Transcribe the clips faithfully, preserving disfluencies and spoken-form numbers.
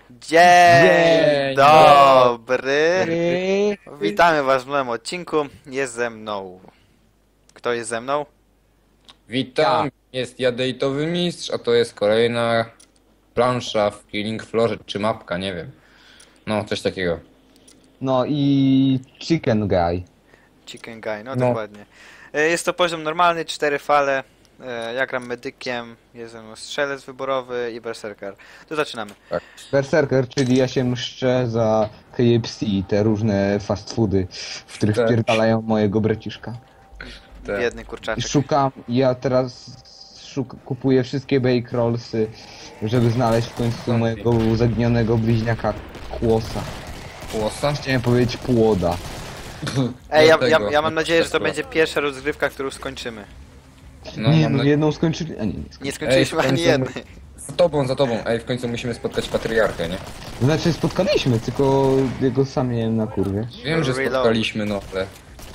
Dzień, Dzień dobry. dobry. Witamy was w nowym odcinku. Jest ze mną. Kto jest ze mną? Witam, jest jadejtowy mistrz, a to jest kolejna plansza w Killing Floor, czy mapka, nie wiem. No, coś takiego. No i Chicken Guy. Chicken Guy, no, No. dokładnie. E, Jest to poziom normalny, cztery fale. E, Ja gram medykiem, jest ze mną strzelec wyborowy i berserker. To zaczynamy. Berserker, czyli ja się mszczę za K F C i te różne fast foody, w których Tak. wpierdalają mojego braciszka. Te. Biedny I kurczaczek. szukam, ja teraz szuk kupuję wszystkie bake rollsy, żeby znaleźć w końcu Zombie. mojego zaginionego bliźniaka Kłosa. Płosa? Chciałem powiedzieć płoda. Ej, ja, Do ja, tego. ja mam nadzieję, że to będzie pierwsza rozgrywka, którą skończymy. No, nie, mam no na- jedną skończyli, a nie, nie skończyli. Nie skończyliśmy Ej, w ani końcu jednej. Za tobą, za tobą. Ej, w końcu musimy spotkać patriarchę, nie? Znaczy spotkaliśmy, tylko jego sam miałem na kurwie. Wiem, że Reload. spotkaliśmy, no, ale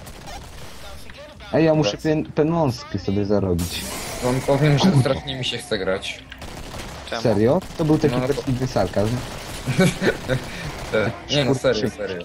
Ej, ja muszę pen penąski sobie zarobić. wam powiem, że strasznie mi się chce grać. Czemu? Serio? To był taki No, no to- perfidny sarkazm. Te. Nie no, serio, serio.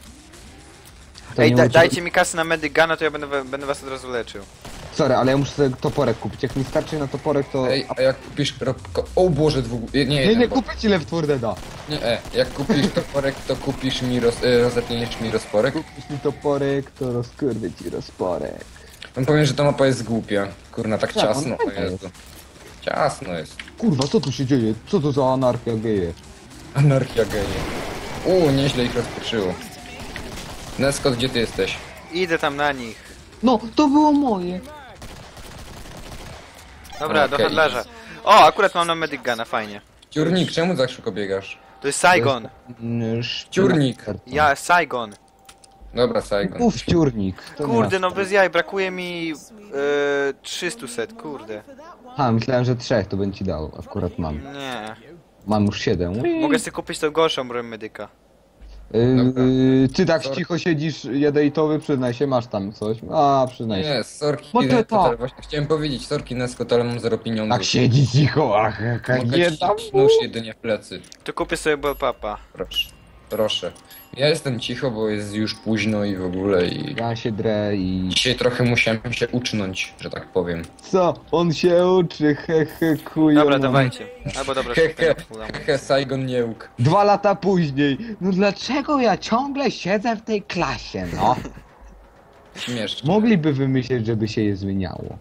To Ej, nie da, uczy- dajcie mi kasy na medygana, to ja będę, wa- będę was od razu leczył. Sorry, ale ja muszę sobie toporek kupić. Jak mi starczy na toporek, to... Ej, a jak kupisz robko... O Boże, dwóch... Nie, nie, Nie, nie bo- kupię ci Left four Deada. Nie, e, jak kupisz toporek, to kupisz mi roz... E, rozetniesz mi rozporek. Kupisz mi toporek, to rozkurwię ci rozporek. Wam powiem, że ta mapa jest głupia. Kurna, tak Tak, ciasno ona to jest. Ciasno jest. Kurwa, co tu się dzieje? Co to za anarchia geje? Anarchia geje. Uuu, nieźle ich rozproszyło. Neskot, gdzie ty jesteś? Idę tam na nich. No, to było moje. Dobra, do Okej. handlarza. O, akurat mam na medygana, fajnie. Ciurnik, czemu tak szybko biegasz? To jest Saigon. Mm, Ciurnik. Ja, Saigon. Dobra, Saigon. Uf, ciurnik. To Kurde, nie no bez jaj, brakuje mi e, trzysta set, kurde. A, myślałem, że trzech to bym ci dał. Akurat mam. Nie. Mam już siedem. Mogę sobie kupić tą gorszą broń medyka. Dobra. Yy, ty tak Sorry. cicho siedzisz, jadejtowy, przyznaj się, masz tam coś. A, przyznaj się. Nie, sorki, Bo to Neskot, to. ale właśnie chciałem powiedzieć, sorki Neskot, ale mam zero pieniędzy. Tak siedzi cicho, ach, jaka Mogę nie ci dam. nóż jedynie w plecy. To kupię sobie bellpapa. Proszę. Proszę. Ja jestem cicho, bo jest już późno i w ogóle i... Ja się drę i... Dzisiaj trochę musiałem się ucznąć, że tak powiem. Co? On się uczy, he he kujo. Dobra, dawajcie. Albo dobra, Hehe, szukaj na hehe, Saigon nie łuk. Dwa lata później. No dlaczego ja ciągle siedzę w tej klasie, no? Śmiesznie. Mogliby wymyśleć, żeby się je zmieniało.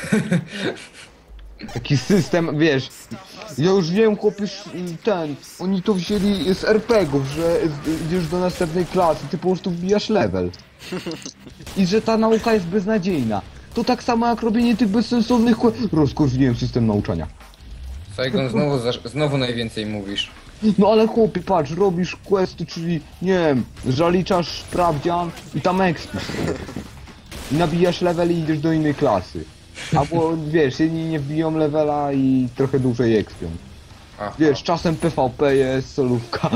Taki system, wiesz, ja już wiem, chłopiesz, ten, oni to wzięli z er pe gów, że idziesz do następnej klasy, ty po prostu wbijasz level. I że ta nauka jest beznadziejna. To tak samo jak robienie tych bezsensownych kłe... Rozkurwiłem system nauczania. Saigon, znowu, zasz- znowu najwięcej mówisz. No ale chłopie, patrz, robisz questy, czyli, nie wiem, zaliczasz sprawdzian i tam expisz. I nabijasz level i idziesz do innej klasy. Albo, wiesz, jedni nie wbiją levela i trochę dłużej expią. Aha, Wiesz, czasem pe ve pe jest solówka.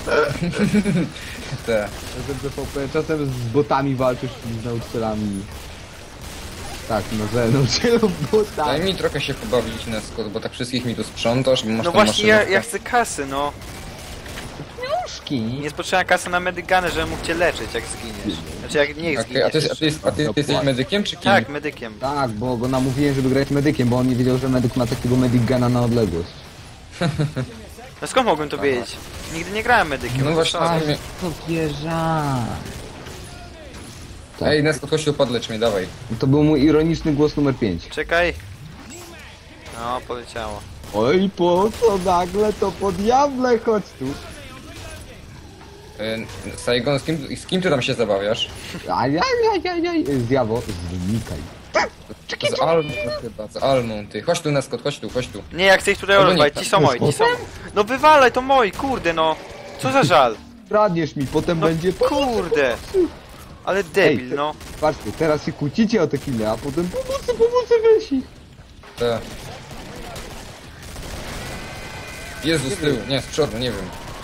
te. Czasem pe ve pe, czasem z botami walczysz z nauczycielami. Tak, no z nauczycielów Daj botami. mi trochę się pobawić, Neskot, bo tak wszystkich mi tu sprzątasz, bo masz No tą właśnie, ja, maszynówkę. ja chcę kasy, no. Nie potrzebna kasa na medygany, żebym mógł cię leczyć, jak zginiesz. Znaczy, jak nie Okej, zginiesz. a ty, a ty, jest- a ty, ty jesteś medykiem, czy kim? Tak, medykiem. Tak, bo go namówiłem, żeby grać medykiem, bo on nie wiedział, że medyk ma takiego medygana na odległość. No skąd mogłem to wiedzieć? Nigdy nie grałem medykiem. No to właśnie, co? mnie... To wieża. Tak. Ej, Neskot, chodź tu, podlecz mnie, dawaj. To był mój ironiczny głos numer pięć. Czekaj. No, poleciało. Oj, po co nagle to po diable, chodź tu. E, Saigon, z kim, z kim ty tam się zabawiasz? Ajajajajaj, zjawo, znikaj. Z Almą chyba, z Almą, ty. Chodź tu, Neskot, chodź tu, chodź tu. Nie, jak chcę ich tutaj Albo nie, rozwalić, ci są moi, ci są... No wywalaj, to moi, kurde no. Co za żal. Kradniesz mi, potem No będzie... kurde. Ale debil, Ej, ty- no. Patrzcie, teraz się kłócicie o te kile, a potem pomocy, pomocy, weź ich. Te. Jezu, z tyłu, nie, z przodu, nie wiem.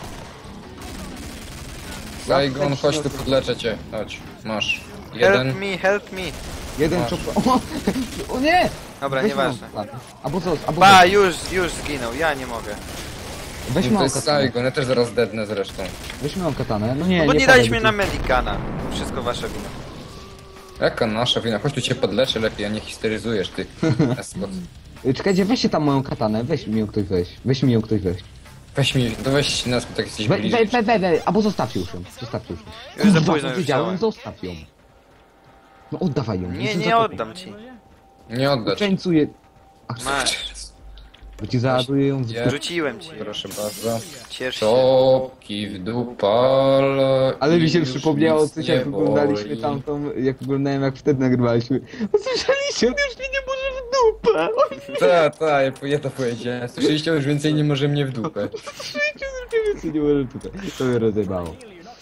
Saigon, chodź tu, podleczę cię. Chodź, masz. Help Jeden. me, help me. Jeden Masz. czop... O, o nie! Dobra, Weź nieważne. mam plan. Albo co, albo Ba, co. już, już zginął, ja nie mogę. Weź No to moją jest katanę. Saigon, ja też zaraz dednę zresztą. Weź moją katanę. No nie, No bo nie, nie padaj, daliśmy bo na tu- Medicana. Wszystko wasza wina. Jaka nasza wina? Chodź tu cię podleczę lepiej, a nie histeryzujesz ty. Eskot. Y, Czekajcie, weźcie tam moją katanę, weź mi ją ktoś weź. Weź mi ją ktoś weź. Weź mi, to weź nas, tak jesteś We, bliżej. we, we, we, we, albo zostawcie już ją. Zostawcie już ją. Już za Kurwa, późno, już powiedziałem, wziąłem. zostaw ją. No oddawaj ją. Nie, jestem nie za tobą. oddam ci. Nie oddać. Częcuję. Ach, Masz. bo ci załaduję ją w Ja- Rzuciłem ci. Proszę bardzo. Ciesz się. Czopki w dupale. Ale mi się i już przypomniało nic coś, nie jak oglądaliśmy boli. tamtą, jak oglądałem, jak wtedy nagrywaliśmy. Usłyszeliście, on już mnie nie może w dupę! On Ta, ta, ja, ja to powiedziałem. Słyszeliście, już więcej nie może mnie w dupę. już nie może w dupę. To mnie rozjebało.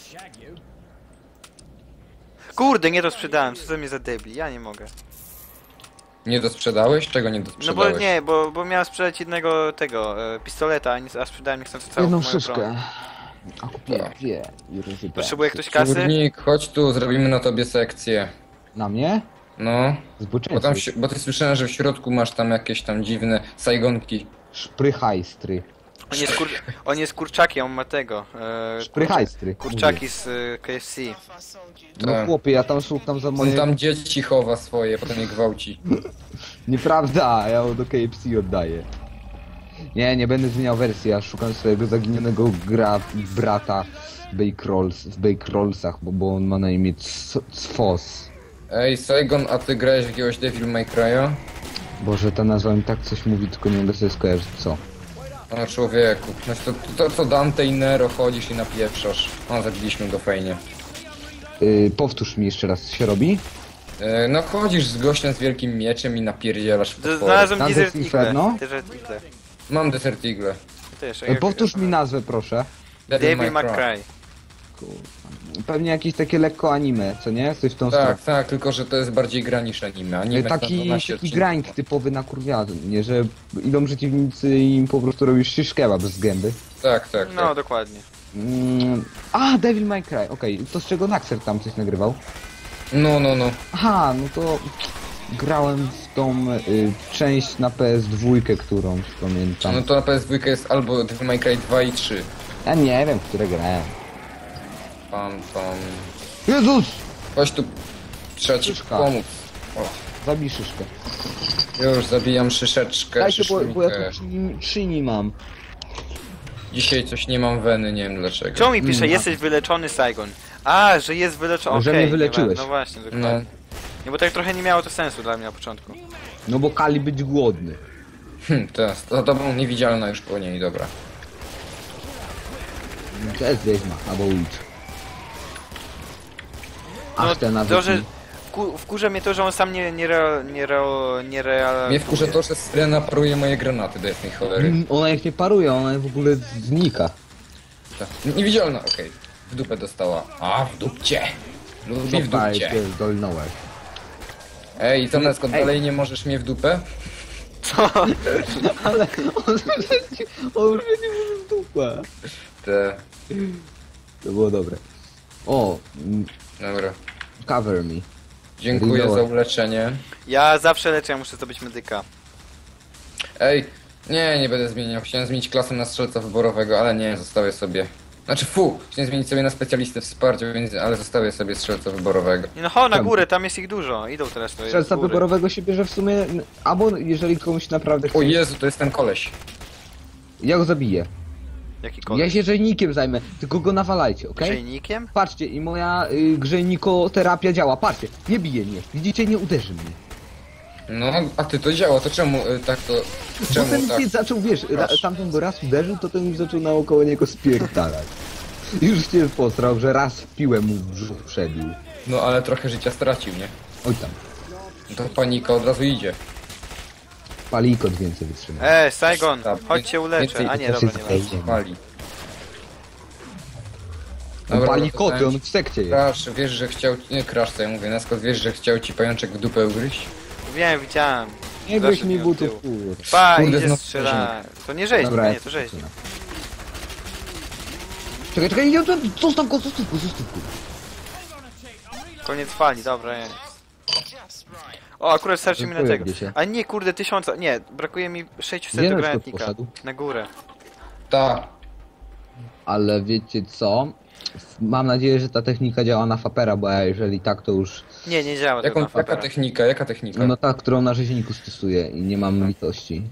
Kurde, nie to sprzedałem. Co to mnie za debil? Ja nie mogę. Nie dosprzedałeś? Czego nie No bo dosprzedałeś? nie, bo, bo miałem sprzedać jednego tego e, pistoleta, a, nie, a sprzedałem niechcący całą Jedną moją broń. szyszkę. A kupię Tak. dwie i rozjebałem. Potrzebuje ktoś kasy? Czurnik, chodź tu, zrobimy na tobie sekcję. Na mnie? No, bo, tam, w Zboczeńcy. si- bo ty słyszałem, że w środku masz tam jakieś tam dziwne sajgonki. Szprychajstry. On jest, kur... on jest kurczakiem, on ma tego. E, Szprychajstry. kurczaki z e, K F C. No Tak. chłopie, ja tam szukam za On moje... tam dzieci chowa swoje, potem je gwałci. Nieprawda, ja ją do K F C oddaję. Nie, nie będę zmieniał wersji, ja szukam swojego zaginionego gra brata Bake Rolls, w Bake Rollsach, bo, bo on ma na imię C- Cfos. Ej, Saigon, a ty grałeś w jakiegoś Devil May Cry'a? Boże, ta nazwa mi tak coś mówi, tylko nie mogę sobie skojarzyć co. O człowieku, no to, to, to co Dante i Nero chodzisz i napieprzasz. O, zabiliśmy go fajnie. Yy, powtórz mi jeszcze raz, co się robi? E, no chodzisz z gościem z wielkim mieczem i napierdzielasz w Z- potwory. Znalazłem Dante's Desert Eagle. Inferno? Desert Eagle. Mam Desert Eagle. Też, Yy, powtórz mi nazwę, proszę. Devil May Cry. Pewnie jakieś takie lekko anime, co nie? Coś w tą stronę. Tak, tak, tylko że to jest bardziej grę niż anime. Anime Taki, to dwanaście taki odcinków. grind typowy na kurwianie, że idą przeciwnicy i im po prostu robisz szyszkeła bez gęby. Tak, tak, No, tak. dokładnie. Mm, a, Devil May Cry, okej. To z czego Naxer tam coś nagrywał? No, no, no. Aha, no to grałem w tą y, część na P S dwa, którą pamiętam. No to na P S dwa jest albo Devil May Cry dwa i trzy. Ja nie wiem, w które grałem. Pam, pam. Jezus! Chodź tu, trzeba ci Szyszka. pomóc. O, Zabij szyszkę. już zabijam szyszeczkę, Dajcie, bo, bo ja szyszynkę. tu czyni, czyni mam. Dzisiaj coś nie mam weny, nie wiem dlaczego. Czemu mi pisze, Mm, jesteś wyleczony, Saigon? A, że jest wyleczony. Że Okej, mnie wyleczyłeś. nie ma- No właśnie, No, dokładnie. Nie, bo tak trochę nie miało to sensu dla mnie na początku. No bo Kali być głodny. hm, teraz, to tobą niewidzialna już po niej, dobra. To jest wiedźma, albo witch. Ach, No, ten nawet to, że nie- wku- wkurza mnie to, że on sam nie, nie, re, nie, re, nie reaguje. Mnie wkurza to, że Syrena paruje moje granaty do jasnej cholery. Mm, Ona jak nie paruje, ona w ogóle znika. Tak. Niewidzialna, okej. W dupę dostała. A, w dupcie. Lubi w Dobra, dupcie. dolnąłeś. Ej, co Nesko, Ej. dalej nie możesz mnie w dupę? Co? Ale on, on już nie może w dupę. Te... To było dobre. O, mm, Dobra. cover me. Dziękuję Ridoła. za uleczenie. Ja zawsze leczę, ja muszę zdobyć medyka. Ej, nie, nie będę zmieniał. Chciałem zmienić klasę na strzelca wyborowego, ale nie, zostawię sobie. Znaczy, fu, chciałem zmienić sobie na specjalistę wsparcia, więc, ale zostawię sobie strzelca wyborowego. Nie no, ho, na Tam. górę, tam jest ich dużo. Idą teraz to jest Strzelca z góry. wyborowego się bierze w sumie, albo jeżeli komuś naprawdę chce. O Jezu, to jest ten koleś. Ja go zabiję. Jaki kolor? Ja się grzejnikiem zajmę, tylko go nawalajcie, okej? Grzejnikiem? Patrzcie, i moja y, grzejnikoterapia działa, patrzcie, nie bije mnie, widzicie, nie uderzy mnie. No, a ty to działa, to czemu y, tak to... Czemu Potem tak? się zaczął, wiesz, ra, Proszę. tamten go raz uderzył, to ten już zaczął naokoło niego spierdalać. Już się posrał, że raz w piłę mu w brzuch przebił. No, ale trochę życia stracił, nie? Oj tam, To panika od razu idzie. palikot więcej wytrzymał. E, Saigon, Tak, chodź się uleczę. więcej- A nie, to dobra, się nie ma. zdaje. Pali. No, Dobra, palikoty, to on w sekcie jest. Crash, wiesz, że chciał... Nie, Crash, co ja mówię, Neskot, wiesz, że chciał ci pajączek w dupę ugryźć? Wiem, widziałem. Nie weź Zaszedł mi od butów, tyłu. kur. Pa, Kurde, idzie znów strzela. To nie rzeźnik, Dobra, nie, to rzeźnik. Czekaj, czekaj, nie, to- zostaw go, zostaw go, zostaw go. Koniec fali, dobra, jest. O, akurat starczy mi na Dziękuję, tego. Gdziesie. A nie, kurde, tysiąca, nie, brakuje mi sześćset Gdzie do na przykład granatnika. poszedł? Na górę. Ta. Ale wiecie co? Mam nadzieję, że ta technika działa na Fapera, bo jeżeli tak, to już... Nie, nie działa to Jaką, na jaka Fapera. technika, jaka technika? No ta, którą na rzeźniku stosuję i nie mam litości.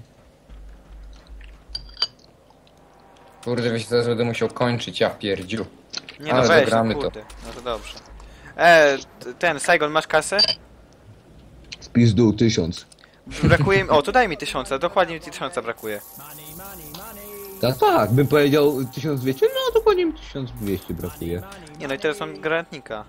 Kurde, wiesz, zaraz będę musiał kończyć, ja pierdziu. Nie no Ale weź, zagramy no to. kurde. No to dobrze. E, t- ten, Saigon, masz kasę? Spis dół, tysiąc. Brakuje mi... O, to daj mi tysiąca, dokładnie mi tysiąca brakuje. Tak, tak, bym powiedział tysiąc dwieście, no dokładnie mi tysiąc dwieście brakuje. Nie no i teraz mam granatnika.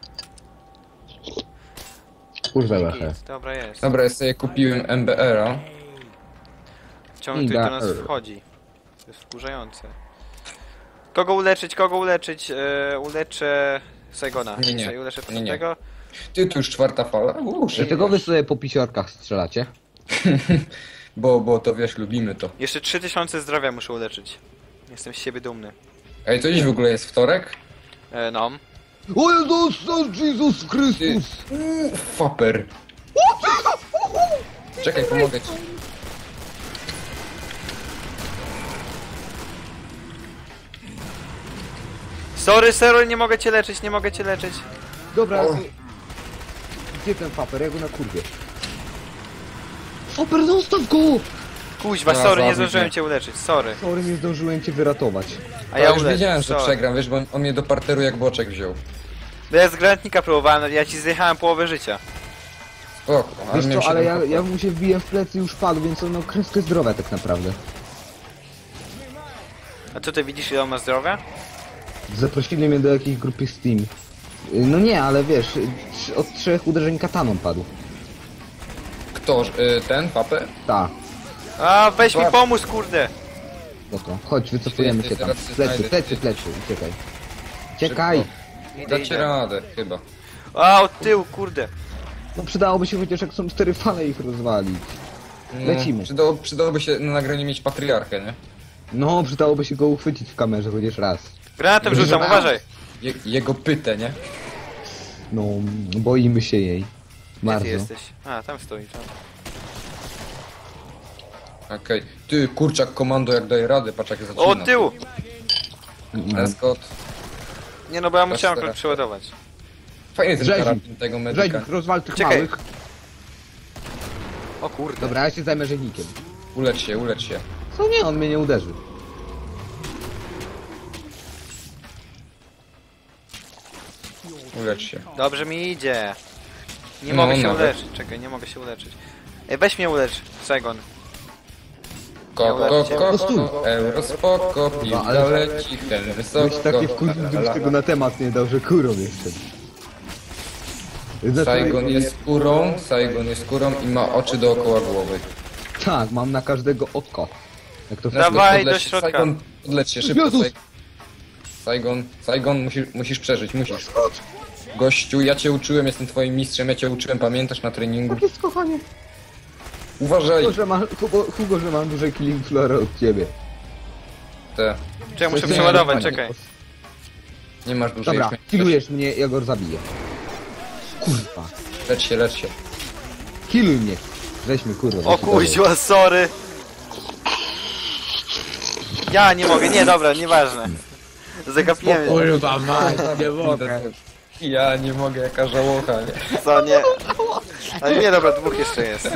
Kurwa lechę. Git, dobra jest. Dobra, ja sobie kupiłem M B R-a. Ciągle ktoś do nas wchodzi. To jest wkurzające. Kogo uleczyć, kogo uleczyć? E, uleczę Saigona. Nie, nie. Czekaj, Uleczę Nie, nie. tego. Ty, tu już czwarta fala. Uuu, Dlaczego wy sobie po pisiorkach strzelacie? Bo, bo to wiesz, lubimy to. Jeszcze trzy tysiące zdrowia muszę uleczyć. Jestem z siebie dumny. Ej, to dziś w ogóle jest wtorek? E, no. O Jezus, o Jezus Chrystus! Uuu, faper. Czekaj, pomogę ci. Sorry, sorry, nie mogę cię leczyć, nie mogę cię leczyć. Dobra, O. gdzie ten Faper? Ja go na kurwie. Faper, zostaw go! Kuźwa, No, sorry, nie zabić zdążyłem mnie. cię uleczyć, sorry. Sorry, nie zdążyłem cię wyratować. A Ja ja już uleczę, wiedziałem, że sorry. przegram, wiesz, bo on, on mnie do parteru jak boczek wziął. No ja z granatnika próbowałem, ja ci zjechałem połowę życia. Spoko, ale Wiesz miałem co, ale siedem ja, H P. ja mu się wbiłem w plecy i już padł, więc on ma kreskę zdrowia tak naprawdę. A co ty widzisz, ile on ma zdrowia? Zaprosili mnie do jakiejś grupy Steam. Y, No nie, ale wiesz, trz- od trzech uderzeń kataną padł. Kto? Y, ten? Faper? Ta, A, weź mi Łap. pomóż, kurde. no to chodź, wycofujemy Ty, się ty, tam. zaraz się Plecy, znajdę, plecy, ty. plecy, uciekaj. Uciekaj! Idę, Dacie idę. radę, chyba. A, od tyłu, kurde. No przydałoby się chociaż jak są cztery fale ich rozwalić. No, Lecimy. Przydało, przydałoby się na nagraniu mieć patriarchę, nie? No, przydałoby się go uchwycić w kamerze chociaż raz. Granatem rzucam, uważaj. Je, jego pytę, nie? No, boimy się jej. Gdzie Bardzo. ty jesteś? A, tam stoi, tam. Okej. Ty, kurczak komando jak daje radę, patrz jak zaczyna. O, od tyłu! No. Escort. Nie no, bo ja Teraz musiałem teraz. przeładować. Fajny ten Rzeźnik. karabin tego medyka. Rzeźnik, rozwal tych Czekaj. małych. O kurde. Dobra, ja się zajmę rzeźnikiem. Ulecz się, ulecz się. Co nie, on mnie nie uderzy. Ulecz się. Dobrze mi idzie. Nie No, mogę się nawet. uleczyć, czekaj, nie mogę się uleczyć. Ej, weź mnie ulecz, Saigon. Ko, Ja ko, ulecę. ko, No stój. ko, euro spoko, No, ale- piłka leci, ten wysoko. Byś taki wkurzył, gdybyś tego na temat nie dał, że kurą jeszcze. Znaczy, Saigon jest kurą, Saigon jest kurą i ma oczy dookoła głowy. Tak, mam na każdego oko. Jak to Dawaj. wszystko- do Podleć się, środka. Saigon, podleć się szybko, Jezus. Saigon. Saigon, Saigon, musisz, musisz przeżyć, musisz. Gościu, ja cię uczyłem, jestem twoim mistrzem, ja cię uczyłem, pamiętasz na treningu? Tak jest, kochanie. Uważaj! Hugo, że, ma, Hugo, Hugo, że mam duże killing flory od ciebie. Te, Czekaj, muszę Nie, przeładować, nie, czekaj. nie masz dużej Dobra, śmierci. killujesz mnie, ja go zabiję. Kurwa. Lecz się, lecz się. Killuj mnie. Weźmy, kurwa. O weźmy dalej. kuźwa, sorry. Ja nie mogę, nie, dobra, nieważne. Zagapiłem, Kurwa, mać, nie mogę. Ja nie mogę, jaka żałocha, nie? co, nie. Ale nie, dobra, dwóch jeszcze jest.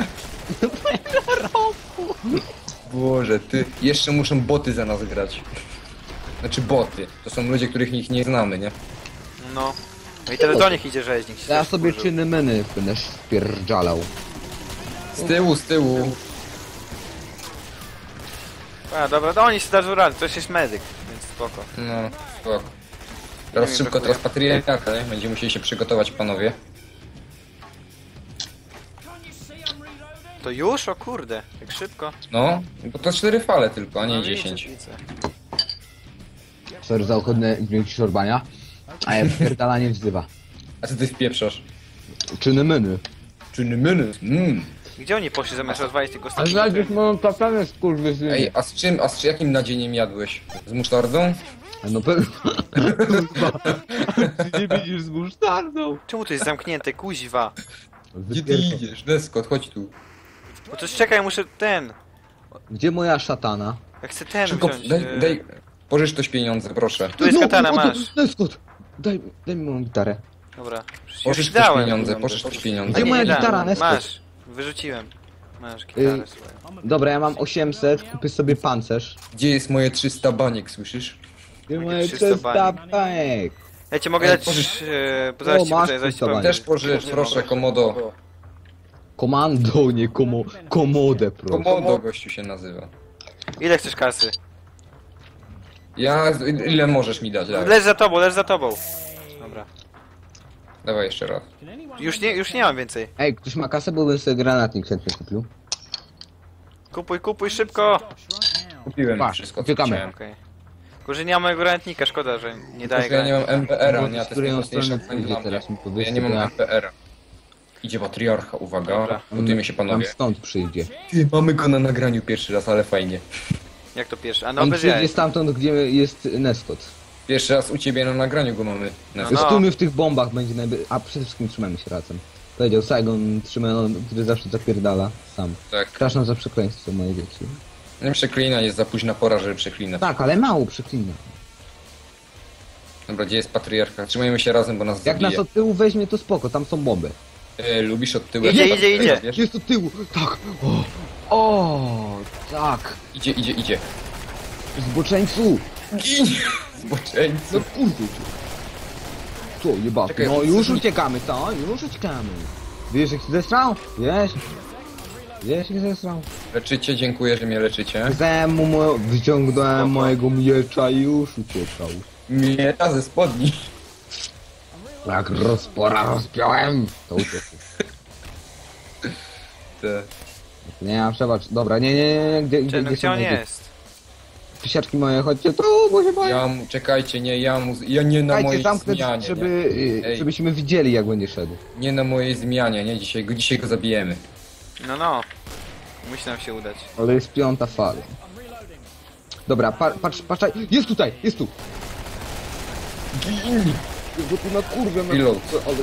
Boże, ty, jeszcze muszą boty za nas grać. Znaczy boty, to są ludzie, których nikt nie znamy, nie? No. No i teraz do nich idzie rzeźnik. się Ja też sobie wkurzył. czyny meny będę spierdzalał. Z tyłu, z tyłu. A, dobra, do oni się dadzą radę, to jest medyk, więc spoko. No, spoko. Teraz Nie, szybko, brakuje. teraz patriarcha, nie? Będziemy musieli się przygotować, panowie. To już? O kurde, tak szybko. No, bo to cztery fale tylko, a nie No, widzę, dziesięć. widzę. Sorry za ochotne dźwięki szorbania. A ja pierdalanie wzywa. A co ty wpieprzasz? Czyny meny. Czyny myny? Mmm. Gdzie oni poszli zamiast rozwalić tych A ostatnich? znajdziesz moją tatanę, skurwysynie. Ej, a z czym, a z jakim nadzieniem jadłeś? Z musztardą? No pewnie. Kurwa. Ty nie będziesz z musztardą. Czemu to jest zamknięte, kuźwa? Gdzie ty idziesz? Deskot, chodź tu. Bo to czekaj, muszę ten. Gdzie moja szatana? Ja chcę ten Szybko, wziąć. daj, e, daj, Pożycz ktoś pieniądze, proszę. Tu jest katana, no, masz. to jest kot. Daj, daj mi moją gitarę. Dobra, przecież Pożycz już ktoś dałem. pieniądze, pożycz ktoś pieniądze. Gdzie nie, moja nie dałem. gitara, Neskot? Masz, wyrzuciłem. Masz gitarę Y, swoją. Dobra, ja mam osiemset, kupię sobie pancerz. Gdzie jest moje trzysta baniek, słyszysz? Gdzie Moje moje trzysta trzysta banek? Ja cię mogę Ej, dać, pożycz- e, bo zaraz O, ci masz tutaj zaś ci trzysta powiem. baniek. Też pożycz, proszę, komodo. Komando, nie komo... Komodę, proszę. Komodo gościu się nazywa. Ile chcesz kasy? Ja... ile możesz mi dać? Dawaj, Leż za tobą, leż za tobą. Dobra. Dawaj jeszcze raz. Już nie, już nie mam więcej. Ej, ktoś ma kasę, bo bym sobie granatnik chętnie kupił. Kupuj, kupuj szybko! Kupiłem Patrz, wszystko, co uciekamy. chciałem. Okej. Tylko, że nie mam mojego granatnika, szkoda, że nie daje Tylko ja nie granatnika. mam M P R-a, Bo nie? A z to której jest on strony najważniejsze pójdzie dla mnie. teraz mi Ja powiedzcie, nie mam bo ja- M P R-a. Idzie patriarcha, uwaga. Dobra. Gotujmy się Tam panowie. stąd przyjdzie. Ty, mamy go na nagraniu pierwszy raz, ale fajnie. Jak to pierwszy? A no On bez jaj. przyjdzie stamtąd, gdzie jest Neskot. Pierwszy raz u ciebie na nagraniu go mamy. Na No, No, no. Stójmy w tych bombach będzie najby... A przede wszystkim trzymajmy się razem. Powiedział Saigon, trzymaj, on, który zawsze zapierdala sam. Tak. Strasz nam za przekleństwo, moje dzieci. Nie przeklina, jest za późna pora, żeby przeklinać. Tak, ale mało przeklina. Dobra, gdzie jest patriarcha? Trzymajmy się razem, bo nas Jak nas zabije. od tyłu weźmie, to spoko, tam są bomby. E, lubisz od tyłu? Idzie, jak idzie, idzie. wiesz? Jest od tyłu, tak. O, o tak. Idzie, idzie, idzie. Zboczeńcu. Gin! Zboczeńcu. No kurde cię. Co, jebaki? Czekaj, No on już chce- uciekamy, co? Już uciekamy. Wiesz jak się zesrał? Wiesz? Wiesz jak się zesrał? Leczycie, dziękuję, że mnie leczycie. Wziąłem mu mo... Wyciągnąłem Spoko. mojego miecza i już uciekał. Mieta ze spodni. Jak rozpora rozpiąłem, to uciekł. Te. Nie mam przebacz. Dobra, nie, nie, nie, nie. Gdzie, Czy, gdzie, no gdzie gdzie są on moje jest? pisiaczki moje? Chodźcie tu, bo się boję. Ja mu, czekajcie, nie, ja mu, ja nie na Czekajcie, mojej zamknę, zmianie. żeby, nie. y, Ej. żebyśmy widzieli jak będzie szedł. Nie na mojej zmianie, nie, dzisiaj go, dzisiaj go zabijemy. No, no. Musi nam się udać. Ale jest piąta fala. Dobra, pa, patrz, patrz, jest tutaj, jest tu. Gin! Bo tu na kurwę na Reload. ale...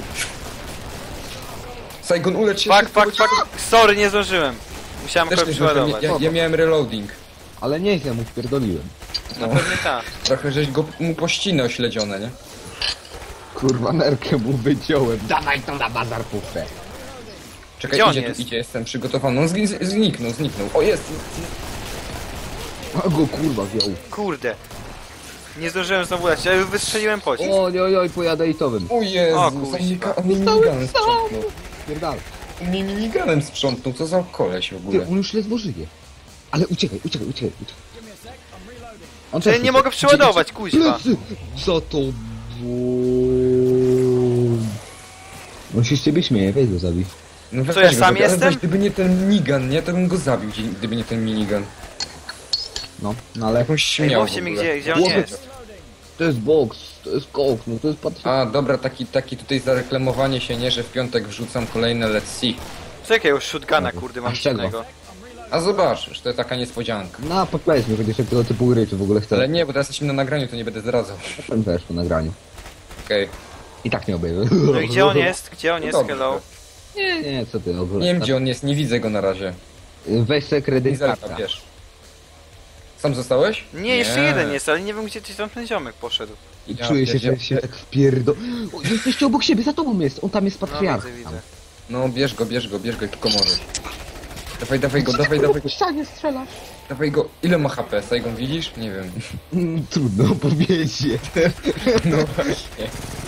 Saigon, ulecz się! Fuck, szybko, fuck, fuck. Sorry, nie zdążyłem. Musiałem Też kogoś nie zdążyłem, przyładować. ja, ja miałem reloading. Ale nie, ja mu wpierdoliłem. No pewnie tak. Trochę żeś go mu po ściny ośledzione, nie? Kurwa, nerkę mu wyciąłem. Dawaj to na bazar puszczę. Czekaj, Gdzie on idzie jest? tu, idzie, jestem przygotowany. On zgi- z- zniknął, zniknął. O, jest! A go kurwa wziął. Kurde. Nie zdążyłem znowu lecieć, ja już wystrzeliłem pocisk. Oj, oj, oj, po jadejtowym. O Jezu, O, on kuźwa. mi ga- on mi miniganem sprzątnął. Pierdal. On mi miniganem sprzątnał, co za koleś w Ty, ogóle. on już ledwo żyje. Ale uciekaj, uciekaj, uciekaj, uciekaj. On Czy ja też nie uciekł. mogę przeładować, kuźwa. Plecy! Za to... On się z ciebie śmieje, weź go zabij. No weź Co, ja go sam zabij, ale jestem? weź, gdyby nie ten minigun, nie, to bym go zabił, dzie- gdyby nie ten minigun. No, no ale... Jakąś Ej, śmiał w mówcie mi, ogóle. gdzie, gdzie on Chłopie. jest. To jest boks, to jest koks, no to jest patrz... A, dobra, taki, taki tutaj zareklamowanie się, nie, że w piątek wrzucam kolejne Let's See. Co jakiego shotguna, kurde, mam A z czego? innego. A zobaczysz, to jest taka niespodzianka. No, podpowiedz mi chociaż jak tego typu gry, czy w ogóle chcę. Ale nie, bo teraz jesteśmy na nagraniu, to nie będę zdradzał. Potem też po nagraniu. Okej. I tak nie obejrzę. No i gdzie on jest? Gdzie on jest? Dobrze. Hello? Nie, nie, co ty, ogólnie. Nie wiem gdzie on jest, nie widzę go na razie. Weź se kredyt Izalka, karta. wiesz. Sam zostałeś? Nie, jeszcze jeden jest, ale nie wiem gdzie gdzieś tam ten ziomek poszedł. I Ja czuję się, pierdzie- że się tak wpierdo... O, jesteście obok siebie, za tobą jest, on tam jest No patriarcha. widzę, widzę. No bierz go, bierz go, bierz go, jak tylko możesz. Dawaj, dawaj go, dawaj, dawaj go, ścianie strzelasz. dawaj go. Ile ma H P? Saigon widzisz? Nie wiem. Mm, Trudno powiedzieć. No właśnie.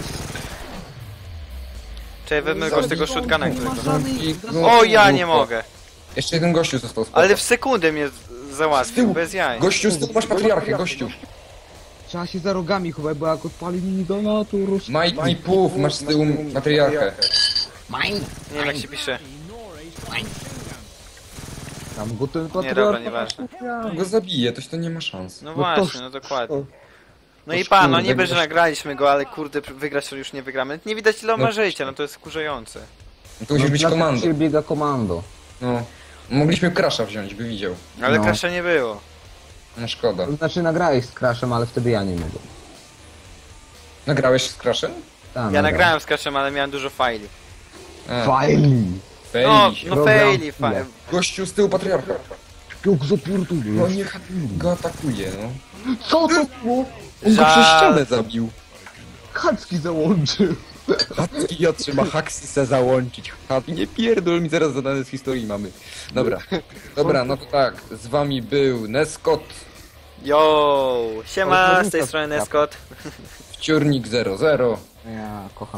Czekaj, wezmę go z tego shotguna, którego... I- O, ja grubo. nie mogę. Jeszcze jeden gościu został spoko. Ale w sekundę mnie z- Z załatwił, tyłu. bez jaj. Gościu, z tyłu masz patriarchę, gościu. Trzeba się za rogami chować, bo jak odpali minigana, to roz... Majt i puf, masz z tyłu patriarchę. Mine. Nie wiem jak się pisze. Tam go ten Nie, patriarcha... dobra, nieważne. Go zabije, toś to nie ma szans. No No właśnie, to- no dokładnie. to- No i to pan, no kurde, niby, że gość- nagraliśmy go, ale kurde, wygrać to już nie wygramy. Nie widać ile on No. ma życia, no to jest wkurzające. No to musi być komando. Się biega komando. No. Mogliśmy Crasha wziąć, by widział. Ale No. krasza nie było. No szkoda. To znaczy nagrałeś z Crashem, ale wtedy ja nie mogłem. Nagrałeś z Crashem? Ta, Ja nagrałem z kraszem, ale miałem dużo faili. A, Fajli. No, faili się. no Program faili, chwilę. fa Gościu z tyłu patriarcha. Jak zapierdolę. No niech go atakuje, no. Co to było? On go Żart. przez ścianę zabił. Hacki załączył. Hacki otrzyma haksy se załączyć. Hacki, nie pierdol mi, zaraz zadane z historii mamy. Dobra, dobra, no to tak, z wami był Neskot, Yo! Siema, z tej strony Neskot. Wciórnik zero zero. Ja kocham.